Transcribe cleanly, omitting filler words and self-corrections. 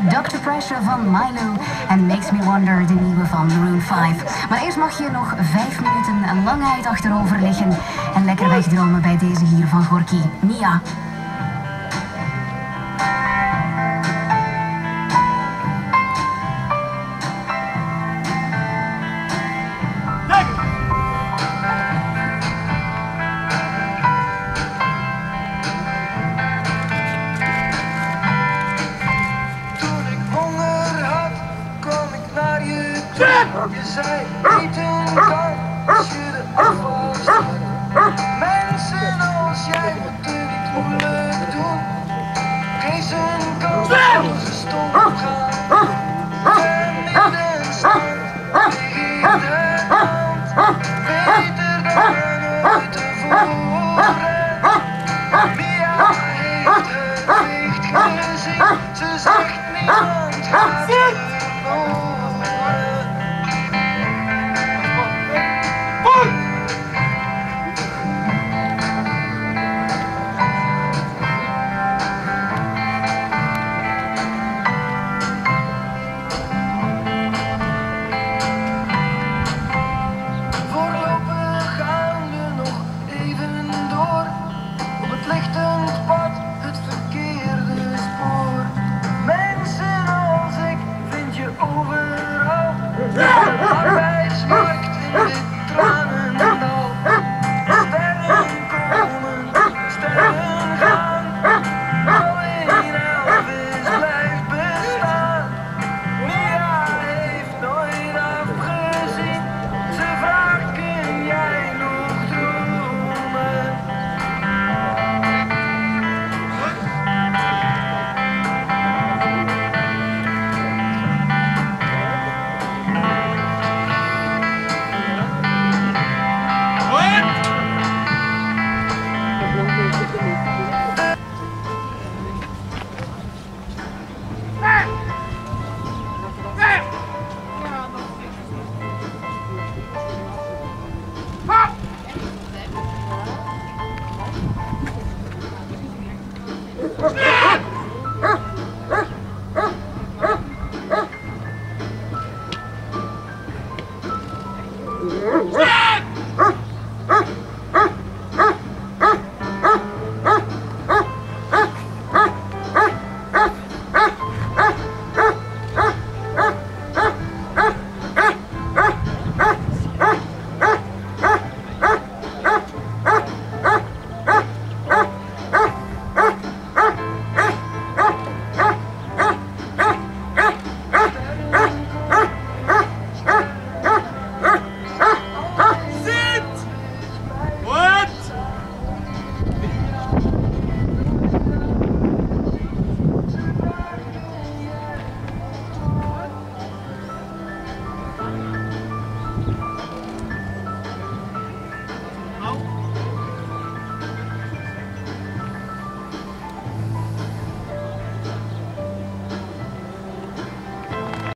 Dr. Pressure van Milo en Makes Me Wonder, de nieuwe van Maroon 5. Maar eerst mag je nog 5 minuten langheid achterover liggen en lekker wegdromen bij deze hier van Gorky, Mia. Je zei eten kan als je de afval stelt. Mensen als jij moeten niet moeilijk doen. Geef ze een kans als ze stom gaan. En midden stand tegen de hand. Beter dan ooit tevoren. Mia heeft het licht gezien. Ze zegt niemand gaat.